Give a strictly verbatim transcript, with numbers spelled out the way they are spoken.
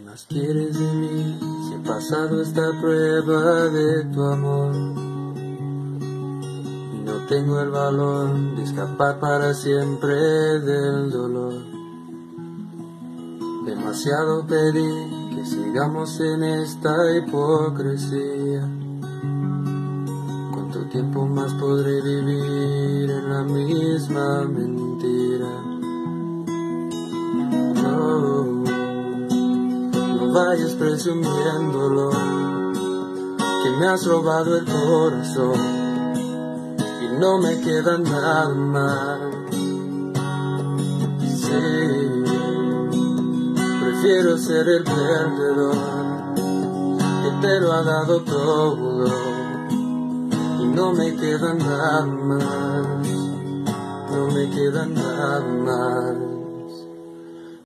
más quieres de mí si he pasado esta prueba de tu amor? Y no tengo el valor de escapar para siempre del dolor. Demasiado pedí que sigamos en esta hipocresía. ¿Cuánto tiempo más podré vivir en la misma mentira? No, no vayas presumiéndolo, que me has robado el corazón y no me queda nada más. Sí, prefiero ser el perdedor que te lo ha dado todo y no me queda nada más, no me queda nada más.